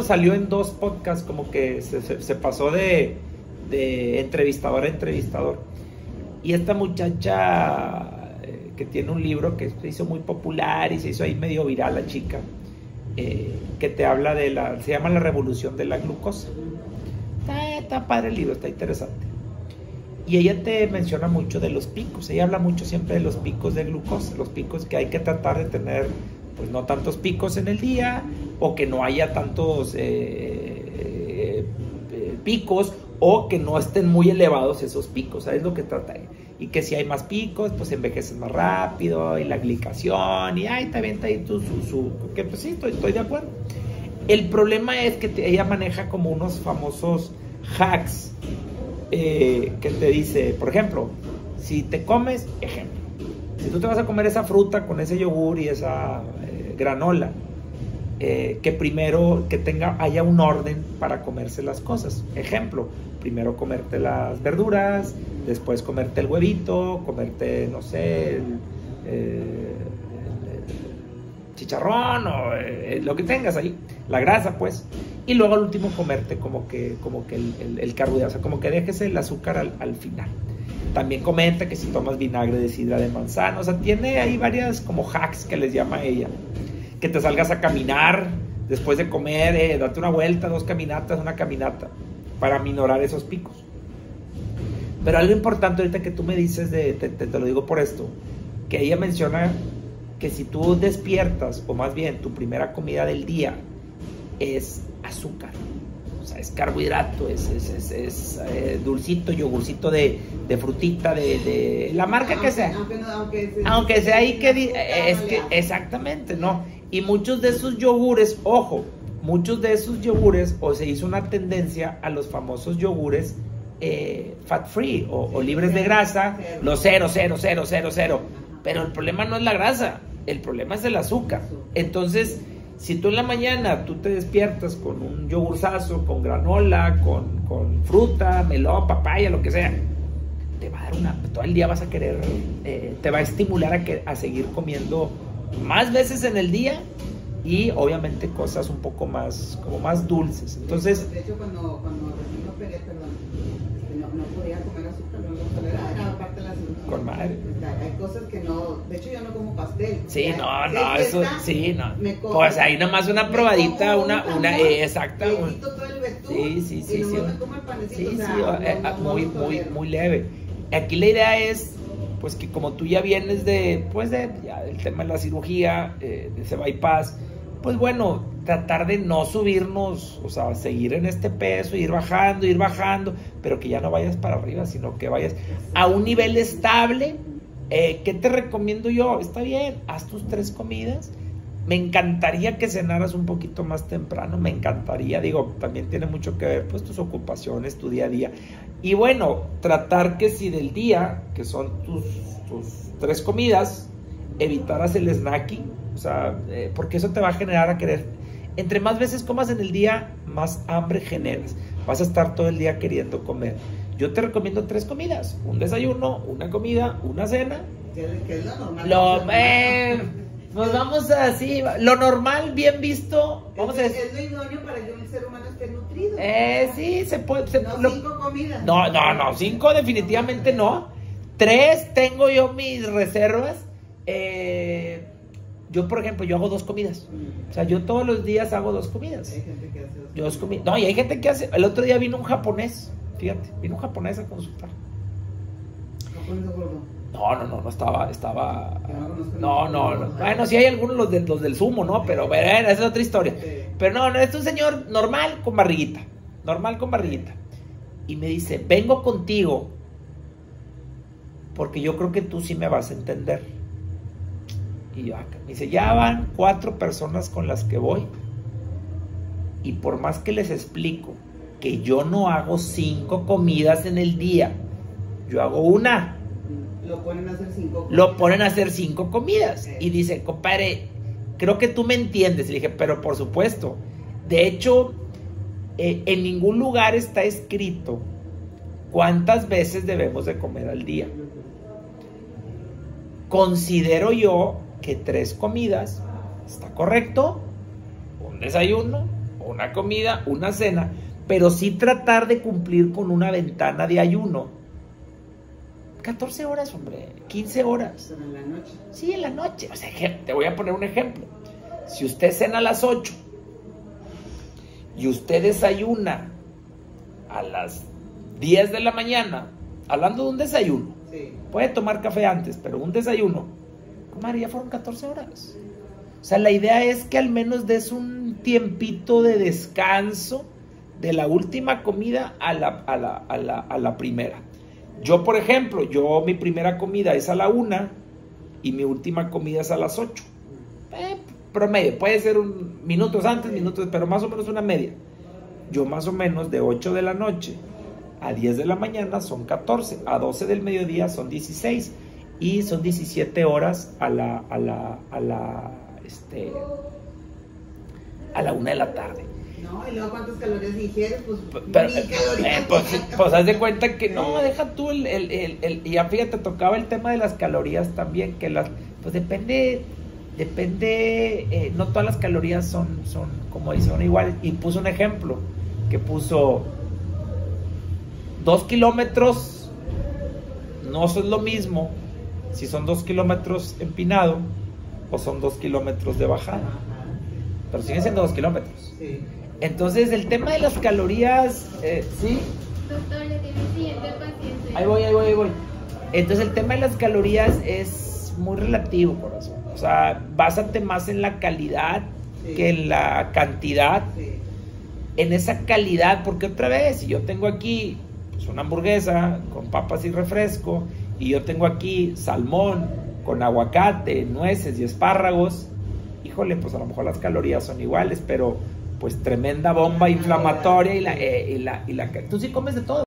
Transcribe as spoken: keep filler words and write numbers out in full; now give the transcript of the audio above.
hecho salió en dos podcasts, como que se, se, se pasó de, de entrevistador a entrevistador. Y esta muchacha eh, que tiene un libro que se hizo muy popular y se hizo ahí medio viral, la chica, eh, que te habla de la, se llama La Revolución de la Glucosa. Está, está padre el libro, está interesante. Y ella te menciona mucho de los picos, ella habla mucho siempre de los picos de glucosa, los picos que hay que tratar de tener, pues no tantos picos en el día, o que no haya tantos eh, eh, eh, picos, o que no estén muy elevados esos picos, ¿sabes lo que trata ella? Y que si hay más picos, pues envejeces más rápido, y la glicación, y ay, te avienta ahí tu, su, su, que pues sí, estoy, estoy de acuerdo. El problema es que te, ella maneja como unos famosos hacks, Eh, que te dice, por ejemplo, si te comes, ejemplo, si tú te vas a comer esa fruta con ese yogur y esa eh, granola, eh, que primero que tenga, haya un orden para comerse las cosas. Ejemplo, primero comerte las verduras, después comerte el huevito, comerte, no sé, el, eh, el chicharrón o eh, lo que tengas ahí, la grasa pues, y luego al último comerte como que, como que el, el, el carbohidrato, o sea, como que dejes el azúcar al, al final. También comenta que si tomas vinagre de sidra de manzana, o sea, tiene ahí varias como hacks que les llama ella. Que te salgas a caminar después de comer, eh, date una vuelta, dos caminatas, una caminata, para minorar esos picos. Pero algo importante ahorita que tú me dices, de, te, te, te lo digo por esto, que ella menciona que si tú despiertas, o más bien tu primera comida del día es azúcar, o sea, es carbohidrato, es, es, es, es eh, dulcito, yogurcito de, de frutita, de, de la marca aunque, que sea, aunque, no, aunque, se, aunque sea ahí que di, es no, que ya. exactamente, ¿no? Y muchos de esos yogures, ojo, muchos de esos yogures, o se hizo una tendencia a los famosos yogures eh, fat free o, o libres de grasa, los cero, cero, cero, cero, cero, pero el problema no es la grasa, el problema es el azúcar. Entonces, si tú en la mañana tú te despiertas con un yogurzazo, con granola, con, con fruta, melón, papaya, lo que sea, te va a dar una, todo el día vas a querer, eh, te va a estimular a, que, a seguir comiendo más veces en el día y obviamente cosas un poco más, como más dulces. Entonces, de hecho, cuando, cuando recién me operé, perdón, este, no, no podía comer azúcar, no lo toleraba, era parte de la cirugía. Con madre. Hay cosas que no, de hecho yo no como pastel. Sí, ya, no, si no, es eso, fiesta, sí, no. Como, Pues ahí nomás una probadita, una, un una, jamón, eh, exacta. le Un, quito todo el betún, sí, sí, sí, y sí. luego me como el panecito, Sí, o sea, sí, no, eh, no, no muy, lo muy, tolero. muy leve. Aquí la idea es, pues que como tú ya vienes de, pues de, ya del tema de la cirugía, eh, de ese bypass, pues bueno, tratar de no subirnos, o sea, seguir en este peso, ir bajando, ir bajando, pero que ya no vayas para arriba, sino que vayas a un nivel estable. Eh, ¿Qué te recomiendo yo? Está bien, haz tus tres comidas. Me encantaría que cenaras un poquito más temprano, me encantaría, digo, también tiene mucho que ver pues tus ocupaciones, tu día a día. Y bueno, tratar que si del día, que son tus, tus tres comidas, evitaras el snacking, o sea, eh, porque eso te va a generar a querer. Entre más veces comas en el día, más hambre generas. Vas a estar todo el día queriendo comer. Yo te recomiendo tres comidas, un desayuno, una comida, una cena. Que es lo normal. Lo, eh, pues vamos a así, lo normal, bien visto, vamos es, a es lo idóneo para que un ser humano esté nutrido. Eh, sí, se puede. Se, no lo, cinco comidas. No, no, no, cinco definitivamente no. Tres tengo yo mis reservas. Eh, yo, por ejemplo, yo hago dos comidas. O sea, yo todos los días hago dos comidas. Hay gente que hace dos Yo dos comidas. No, y hay gente que hace. El otro día vino un japonés. Fíjate, vino un japonés a consultar. ¿Japonés gordo? No, no, no, no estaba, estaba. No, No, no, no. Bueno, sí hay algunos los, de, los del sumo, ¿no? Pero bueno, esa es otra historia. Pero no, no, es un señor normal con barriguita. Normal con barriguita. Y me dice, vengo contigo porque yo creo que tú sí me vas a entender. Y yo acá, me dice, ya van cuatro personas con las que voy. Y por más que les explico que yo no hago cinco comidas en el día, yo hago una. Lo ponen a hacer cinco comidas. Lo ponen a hacer cinco comidas. Y dice, compadre, creo que tú me entiendes. Le dije, pero por supuesto. De hecho, eh, en ningún lugar está escrito cuántas veces debemos de comer al día. Considero yo que tres comidas está correcto. Un desayuno, una comida, una cena, pero sí tratar de cumplir con una ventana de ayuno. catorce horas, hombre, quince horas. Pero en la noche. Sí, en la noche. O sea, te voy a poner un ejemplo. Si usted cena a las ocho y usted desayuna a las diez de la mañana, hablando de un desayuno, Sí. puede tomar café antes, pero un desayuno, comadre, ya fueron catorce horas. O sea, la idea es que al menos des un tiempito de descanso de la última comida a la, a la, a la, a la primera. Yo, por ejemplo, yo mi primera comida es a la una y mi última comida es a las ocho. Eh, promedio, puede ser un, minutos antes, minutos, pero más o menos una media. Yo más o menos de ocho de la noche a diez de la mañana son catorce, a doce del mediodía son dieciséis y son diecisiete horas a la, a la, a la, este, a la una de la tarde. No, y luego cuántas calorías ingieres, pues Pero, ni calorías. eh, pues, pues haz de cuenta que no, deja tú el, el, el, el- y ya fíjate, tocaba el tema de las calorías también, que las, pues depende, depende, eh, no todas las calorías son, son como dicen, son iguales, y puso un ejemplo, que puso dos kilómetros, no son lo mismo si son dos kilómetros empinado o son dos kilómetros de bajada, Ajá, pero siguen siendo dos kilómetros. sí. Entonces, el tema de las calorías, eh, ¿sí? Doctor, le tiene el siguiente paciente. Ahí voy, ahí voy, ahí voy. Entonces, el tema de las calorías es muy relativo, corazón. O sea, básate más en la calidad Sí. que en la cantidad. Sí. En esa calidad, porque otra vez, si yo tengo aquí pues, una hamburguesa con papas y refresco, y yo tengo aquí salmón con aguacate, nueces y espárragos, híjole, pues a lo mejor las calorías son iguales, pero pues tremenda bomba inflamatoria y la, eh, y la, y la, tú sí comes de todo.